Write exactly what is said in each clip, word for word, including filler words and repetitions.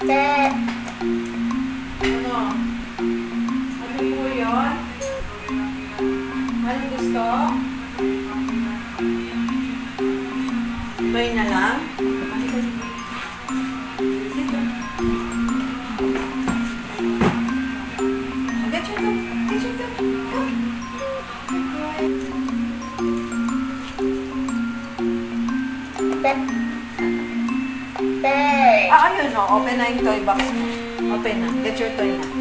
Ano? Ano po yun? Anong gusto? Bay na lang? Get your dog! Get your dog! Come! Ah, ayun o. Open na yung toy box mo. Open na. Get your toy na.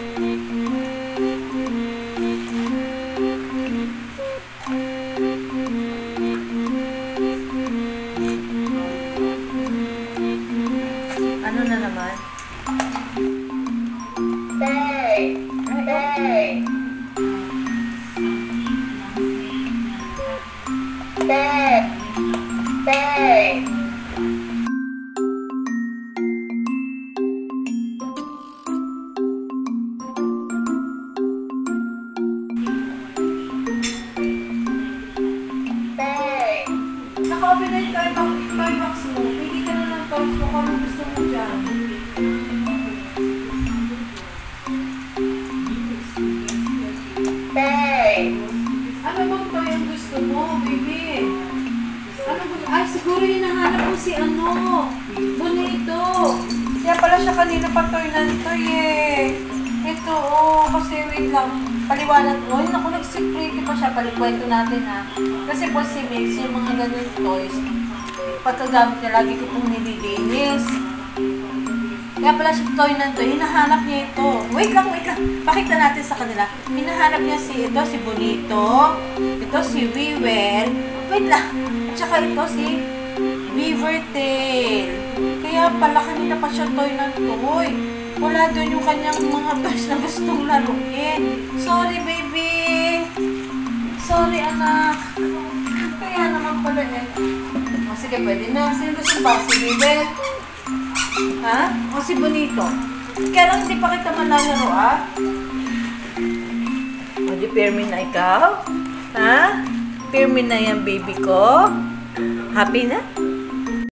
Ano na naman? Bay! Bay! Bay! Bay! Naka-open na yung toy box, toy box mo. Pili ka na ng toys mo kung anong gusto mo dyan. Bay! Ano bang toy ang gusto mo, baby? Ano gusto? Ay, siguro hinahanap mo si ano. Bonito. Kaya pala siya kanina pa toy na toy eh. Ito, oh, kasi wait lang. Paliwanag mo. Yun ako, nag-security pa siya. Palikwento natin ha. Kasi po si Mix, yung mga ganun toys, pagkagamit niya, lagi ko pong nililinis. Kaya pala siya toy na toy. Hinahanap niya ito. Wait lang, wait lang. Pakita natin sa kanila. Hinahanap niya si ito, si Bonito. Ito si Weewell. Wait lang. At saka ito si Weavertail. Kaya pala kanina pa siya toy na toy. Wala doon yung kanyang mga toys na gustong laruin. Sorry, baby. Sorry, anak. Kaya naman pala eh. O, sige, pwede na. Sino gusto ba? Si Weewell? Ha? O si Bonito? Kaya lang hindi pa kita manlalaro, ah. O, di Permin na ikaw? Ha? Permin na yan, baby ko? Happy na?